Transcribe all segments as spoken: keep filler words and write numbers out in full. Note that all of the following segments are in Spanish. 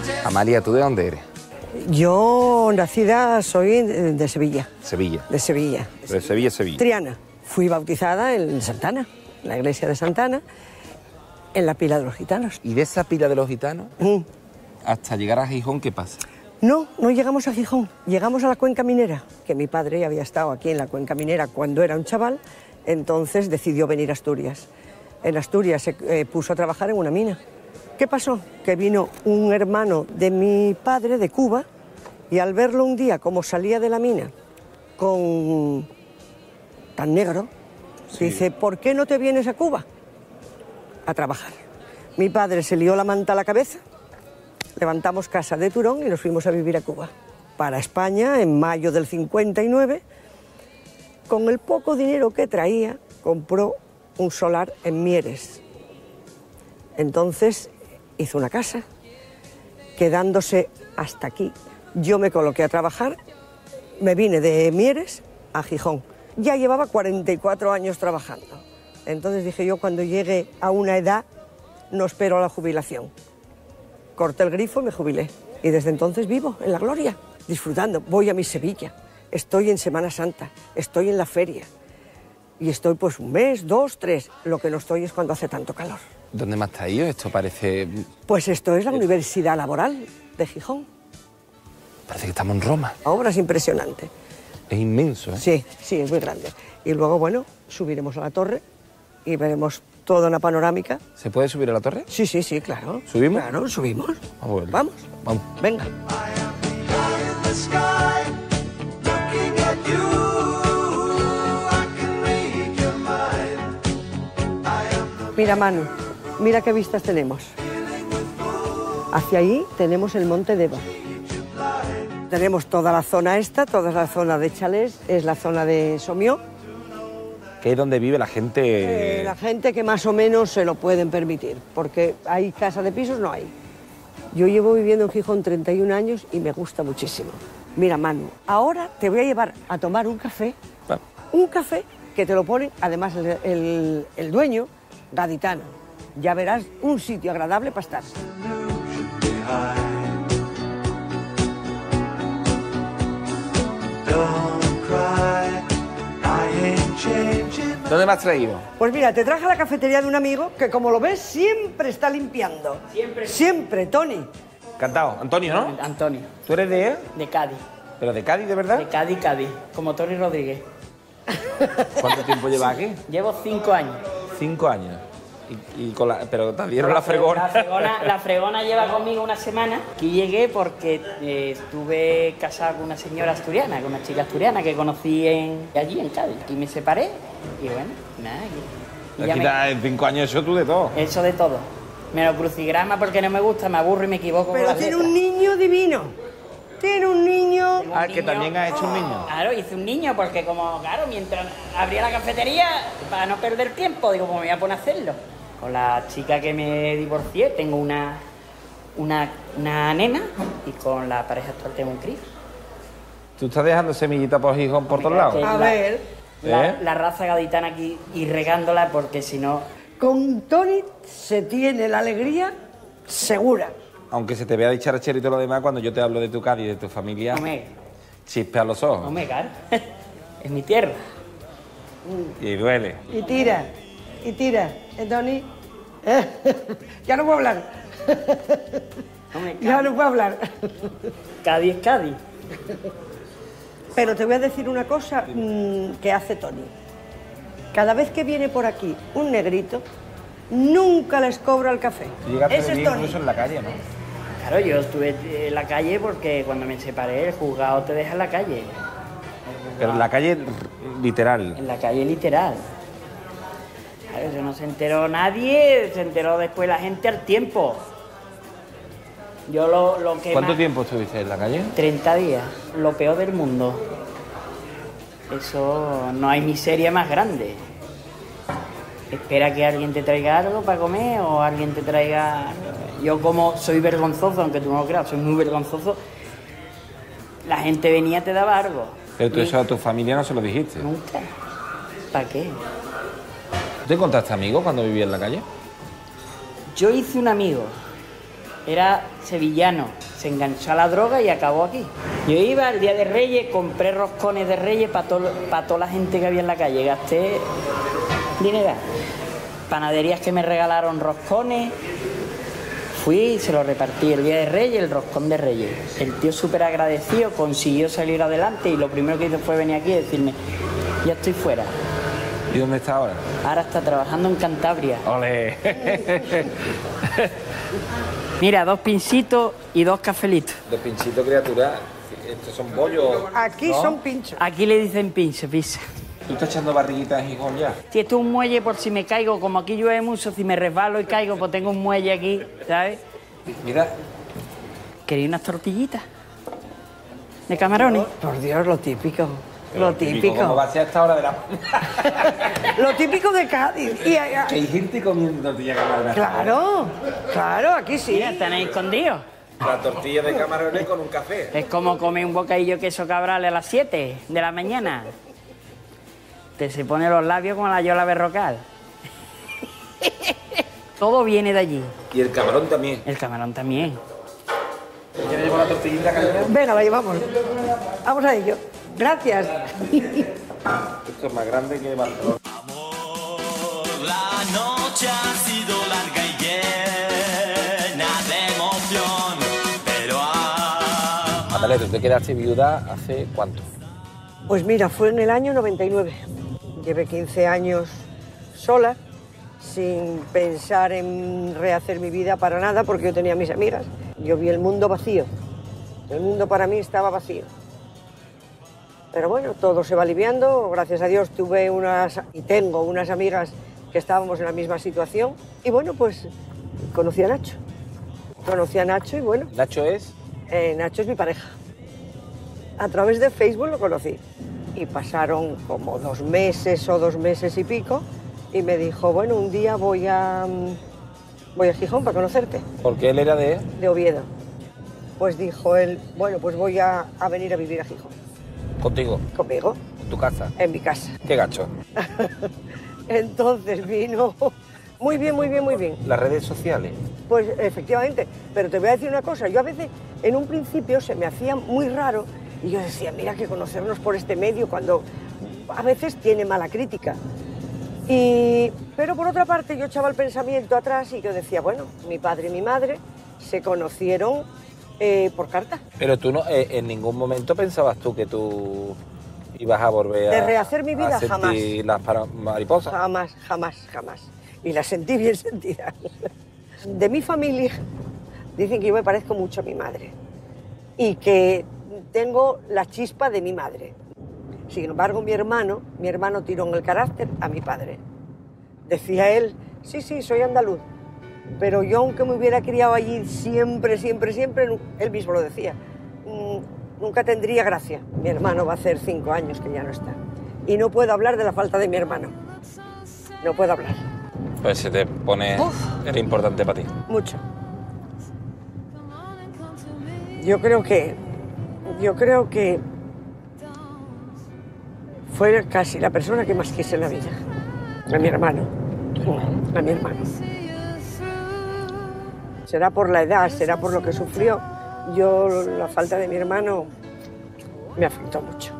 Amalia, ¿tú de dónde eres? Yo, nacida, soy de Sevilla. Sevilla. De Sevilla. De Sevilla, Sevilla. Triana. Fui bautizada en Santana, en la iglesia de Santana, en la pila de los gitanos. ¿Y de esa pila de los gitanos, Mm. hasta llegar a Gijón, qué pasa? No, no llegamos a Gijón, llegamos a la cuenca minera, que mi padre había estado aquí en la cuenca minera cuando era un chaval, entonces decidió venir a Asturias. En Asturias se eh, puso a trabajar en una mina. ¿Qué pasó? Que vino un hermano de mi padre de Cuba y al verlo un día como salía de la mina con tan negro, sí. Dice, ¿por qué no te vienes a Cuba a trabajar? Mi padre se lió la manta a la cabeza, levantamos casa de Turón y nos fuimos a vivir a Cuba. Para España, en mayo del cincuenta y nueve, con el poco dinero que traía, compró un solar en Mieres. Entonces hizo una casa, quedándose hasta aquí. Yo me coloqué a trabajar, me vine de Mieres a Gijón. Ya llevaba cuarenta y cuatro años trabajando. Entonces dije yo, cuando llegue a una edad, no espero a la jubilación. Corté el grifo y me jubilé. Y desde entonces vivo en la gloria, disfrutando. Voy a mi Sevilla, estoy en Semana Santa, estoy en la feria. Y estoy pues un mes, dos, tres. Lo que no estoy es cuando hace tanto calor. ¿Dónde más te has ido? Esto parece... Pues esto es la Universidad Laboral de Gijón. Parece que estamos en Roma. Obra es impresionante. Es inmenso, ¿eh? Sí, sí, es muy grande. Y luego, bueno, subiremos a la torre y veremos toda una panorámica. ¿Se puede subir a la torre? Sí, sí, sí, claro. ¿Subimos? Claro, subimos. Vamos. Vamos. Vamos. Venga. Mira, Manu, mira qué vistas tenemos. Hacia ahí tenemos el Monte Deva. Tenemos toda la zona esta, toda la zona de chalés, es la zona de Somió. Que es donde vive la gente... Eh, la gente que más o menos se lo pueden permitir, porque hay casa de pisos, no hay. Yo llevo viviendo en Gijón treinta y un años y me gusta muchísimo. Mira, Manu, ahora te voy a llevar a tomar un café, Ah. un café que te lo ponen, además el, el, el dueño, gaditano. Ya verás un sitio agradable para estar. ¿Dónde me has traído? Pues mira, te traje a la cafetería de un amigo que, como lo ves, siempre está limpiando. Siempre. Siempre, Tony. Encantado. Antonio, ¿no? Antonio, ¿Tú eres de...? de Cádiz. ¿Pero de Cádiz, de verdad? De Cádiz, Cádiz. Como Tony Rodríguez. ¿Cuánto tiempo llevas aquí? Llevo cinco años. Cinco años. Y, y con la... Pero te dieron la fregona. La fregona, la fregona lleva conmigo una semana. Aquí llegué porque eh, estuve casado con una señora asturiana, con una chica asturiana que conocí en, allí en Cádiz. Y me separé y bueno, nada. Y, y ya Aquí me- te- en cinco años eso tú de todo. Eso de todo. Me lo crucigrama porque no me gusta, me aburro y me equivoco Pero con las tiene letras. un niño divino. Tiene un niño... Tengo un Ah, que también has hecho un niño. Claro, hice un niño porque como, claro, mientras abría la cafetería, para no perder tiempo, digo, pues me voy a poner a hacerlo. Con la chica que me divorcié tengo una, una, una nena y con la pareja actual tengo un crío. ¿Tú estás dejando semillitas por Gijón por todos lados? Que A la- ver, La, ¿Eh? la raza gaditana aquí y regándola porque si no... con Tony se tiene la alegría segura. Aunque se te vea dicharachero y todo lo demás, cuando yo te hablo de tu Cádiz y de tu familia, Hombre, chispea los ojos. hombre, claro. Es mi tierra. Y duele. Y tira, y tira. ¿Eh, Tony? ¿Eh? Ya no puedo hablar. Hombre, Ya Cádiz, no puedo hablar. Cádiz es Cádiz. Pero te voy a decir una cosa mmm, que hace Tony. Cada vez que viene por aquí un negrito, nunca les cobra el café. Tú llegaste Ese de es bien Tony. incluso en la calle, ¿no? Claro, yo estuve en la calle porque cuando me separé el juzgado te deja en la calle. Pero en la calle r- literal. En la calle literal. Claro, eso no se enteró nadie, se enteró después la gente al tiempo. Yo lo, lo que ¿Cuánto más- tiempo estuviste en la calle? treinta días, lo peor del mundo. Eso, no hay miseria más grande. Espera que alguien te traiga algo para comer o alguien te traiga... Yo como soy vergonzoso, aunque tú no lo creas, soy muy vergonzoso, la gente venía y te daba algo. Pero tú Y- eso a tu familia no se lo dijiste. Nunca. ¿Para qué? ¿Tú te encontraste amigos cuando vivías en la calle? Yo hice un amigo era sevillano, se enganchó a la droga y acabó aquí. Yo iba el día de Reyes, compré roscones de Reyes para pa toda la gente que había en la calle, gasté dinero. Panaderías que me regalaron roscones, fui y se lo repartí el día de Reyes, el roscón de Reyes. El tío súper agradecido, consiguió salir adelante y lo primero que hizo fue venir aquí y decirme, ya estoy fuera. ¿Y dónde está ahora? Ahora está trabajando en Cantabria. ¡Ole! Mira, dos pincitos y dos cafelitos. Dos pinchitos, criatura. Estos son bollos. Aquí ¿no? son pinchos. Aquí le dicen pincho, pisa. ¿Tú estás echando barriguitas en Gijón ya? Si esto es un muelle por si me caigo, como aquí llueve mucho, si me resbalo y caigo, pues tengo un muelle aquí, ¿sabes? Mira. ¿Queréis unas tortillitas? ¿De camarones? Por Dios, lo típico. Pero Lo típico. ¿Cómo va a ser a esta hora de la...? Lo típico de Cádiz. Y, y- Hay gente comiendo tortilla de camarones. claro, claro, aquí sí. Mira, están ahí escondidos. La tortilla de camarones con un café. Es como comer un bocadillo de queso cabral a las siete de la mañana. Te se pone los labios como la yola berrocal. Todo viene de allí. Y el camarón también. El camarón también. ¿Quieres llevar la tortillita, cariño? Venga, la llevamos. Vamos a ello. Gracias. Esto es más grande que Barcelona. La noche ha sido larga y llena de emoción, pero ah, Natalia, tú te quedaste viuda hace cuánto? Pues mira, fue en el año noventa y nueve. Llevé quince años sola, sin pensar en rehacer mi vida para nada, porque yo tenía mis amigas. Yo vi el mundo vacío. El mundo para mí estaba vacío. Pero bueno, todo se va aliviando. Gracias a Dios tuve unas, y tengo unas amigas que estábamos en la misma situación. Y bueno, pues conocí a Nacho. Conocí a Nacho y bueno, Nacho es... eh, Nacho es mi pareja. A través de Facebook lo conocí. Y pasaron como dos meses o dos meses y pico. Y me dijo, bueno, un día voy a, mm, voy a Gijón para conocerte, Porque él era de... de Oviedo. Pues dijo él, bueno, pues voy a, a venir a vivir a Gijón. Contigo, Conmigo, en tu casa. en mi casa. Qué gacho. Entonces vino muy bien, muy bien, muy bien. Las redes sociales. Pues efectivamente, pero te voy a decir una cosa, yo a veces en un principio se me hacía muy raro y yo decía, mira que conocernos por este medio cuando a veces tiene mala crítica. Y, pero por otra parte yo echaba el pensamiento atrás y yo decía, bueno, mi padre y mi madre se conocieron eh, por carta. Pero tú no, eh, en ningún momento pensabas tú que tú ibas a volver a... De rehacer mi vida, a sentir jamás. las para- mariposas. Jamás, jamás, jamás. Y la sentí bien sentida. De mi familia dicen que yo me parezco mucho a mi madre y que tengo la chispa de mi madre. Sin embargo, mi hermano, mi hermano tiró en el carácter a mi padre. Decía él, sí, sí, soy andaluz, pero yo aunque me hubiera criado allí siempre, siempre, siempre, nu- él mismo lo decía, "mm, nunca tendría gracia". Mi hermano va a hacer cinco años que ya no está. Y no puedo hablar de la falta de mi hermano. No puedo hablar. Pues se te pone... Uf. Era importante para ti. Mucho. Yo creo que, yo creo que fue casi la persona que más quise en la vida. A mi hermano. A mi hermano. Será por la edad, será por lo que sufrió. Yo, la falta de mi hermano me afectó mucho.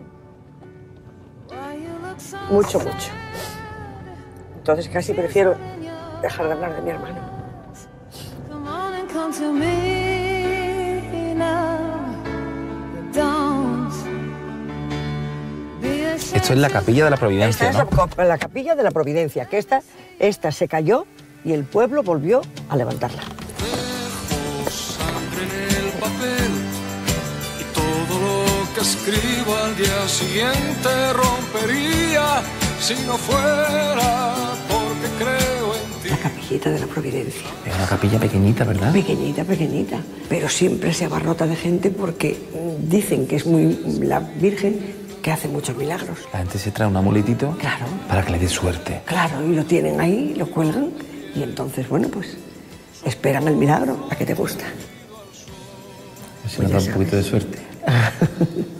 Mucho, mucho. Entonces casi prefiero dejar de hablar de mi hermano. Come on and come to me now. Don't be ashamed. Esto es la Capilla de la Providencia, Esta es ¿no? la, la capilla de la Providencia, que esta, esta se cayó y el pueblo volvió a levantarla. dejo sangre en el papel y todo lo que escribo al día siguiente rompería si no fuera porque creo en ti. La capillita de la Providencia. Es una capilla pequeñita, ¿verdad? Pequeñita, pequeñita, pero siempre se abarrota de gente porque mm, dicen que es muy la Virgen que hace muchos milagros. La gente se trae un amuletito Claro. para que le dé suerte. Claro, y lo tienen ahí, lo cuelgan y entonces, bueno, pues esperan el milagro, a que te gusta. Si Pues nos ya da un poquito de suerte.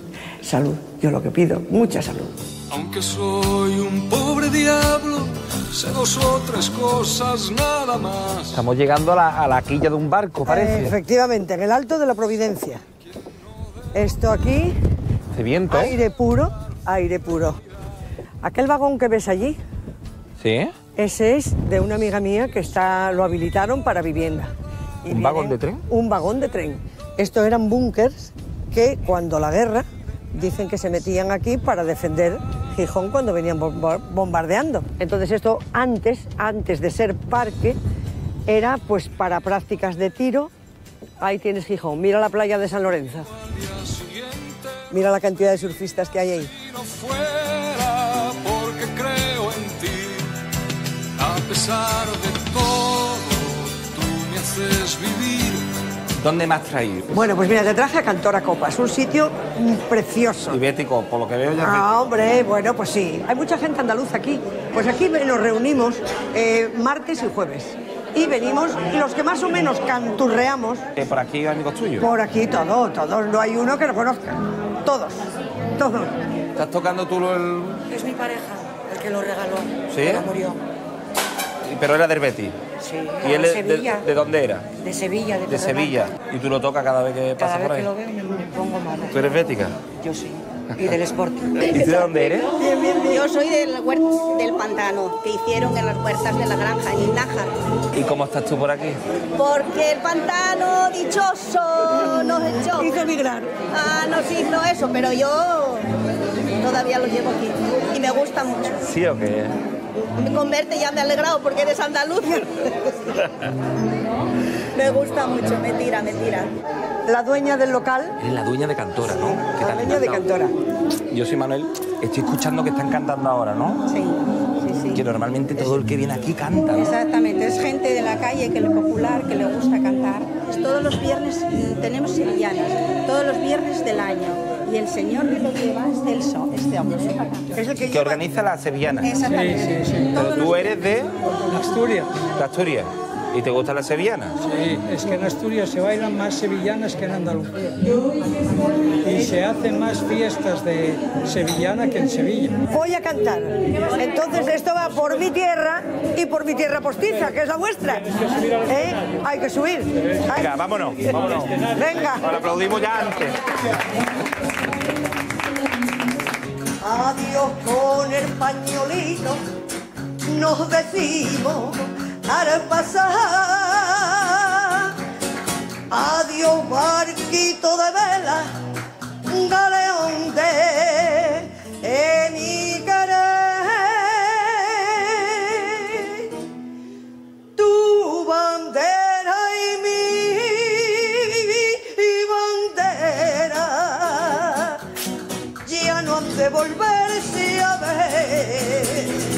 Salud, yo lo que pido, mucha salud. Aunque soy un pobre diablo, sé dos o tres cosas nada más. Estamos llegando a la, a la quilla de un barco, parece. Eh, efectivamente, en el Alto de la Providencia. Esto aquí, Hace viento. aire puro, aire puro. Aquel vagón que ves allí, ¿Sí? ese es de una amiga mía que está, lo habilitaron para vivienda. Y ¿Un vienen- vagón de tren? Un vagón de tren. Estos eran búnkers que cuando la guerra dicen que se metían aquí para defender Gijón cuando venían bomba- bombardeando. Entonces esto antes, antes de ser parque, era pues para prácticas de tiro. Ahí tienes Gijón, mira la playa de San Lorenzo. Mira la cantidad de surfistas que hay ahí. Si no fuera porque creo en ti, a pesar de todo, tú me haces vivir. ¿Dónde me has traído? Bueno, pues mira, te traje a Cantora Copas, un sitio mm, precioso. Ibérico, por lo que veo ya. Ah, hombre, bueno, pues sí. Hay mucha gente andaluza aquí. Pues aquí nos reunimos eh, martes y jueves. Y venimos los que más o menos canturreamos. Eh, por aquí, amigos tuyos. Por aquí todo, todos. No hay uno que no conozca. Todos, todos. ¿Estás tocando tú el...? Es mi pareja, el que lo regaló. ¿Sí? Pero murió. Pero era del Betis. Sí, ¿Y él de es de, Sevilla. de dónde era? De Sevilla, de De Sevilla. ¿Y tú lo tocas cada vez que Cada pasa vez por ahí? que lo veo me, me pongo mala. ¿Tú eres bética? Yo sí. Y del Sporting. ¿Y tú de dónde eres? Yo soy del, huer- del pantano que hicieron en las huertas de la granja, en Nájar. ¿Y cómo estás tú por aquí? Porque el pantano dichoso nos echó. Hizo migrar. Ah, nos hizo eso, pero yo todavía lo llevo aquí y me gusta mucho. ¿Sí o qué? Con verte ya me he alegrado porque eres andaluz. Me gusta mucho, me tira, me tira. La dueña del local, Eres la dueña de Cantora, ¿no? ¿Qué la tal? dueña de Encantado. Cantora. Yo soy Manuel. Estoy escuchando que están cantando ahora, ¿no? Sí, sí, sí. Que normalmente todo el que viene aquí canta, ¿no? Exactamente, es gente de la calle que le popular, que le gusta cantar. Todos los viernes mm, tenemos sevillanas, todos los viernes del año. Y el señor que lo lleva es del so, este hombre. Es el que Que lleva... organiza la sevillana. Exactamente. Sí, sí, sí. Pero Todos tú los- eres de, Asturias. de Asturias. ¿Y te gusta la sevillana? Sí, es que en Asturias se bailan más sevillanas que en Andalucía. Y se hacen más fiestas de sevillana que en Sevilla. Voy a cantar. Entonces esto va por mi tierra y por mi tierra postiza, que es la vuestra. ¿Eh? Hay que subir. Ay, Venga, vámonos, vámonos. venga. Ahora aplaudimos ya antes. Adiós con el pañolito, nos decimos al pasar. Adiós barquito de vela, galeón de mi querer. Tu bandera y mi bandera ya no han de volverse a ver.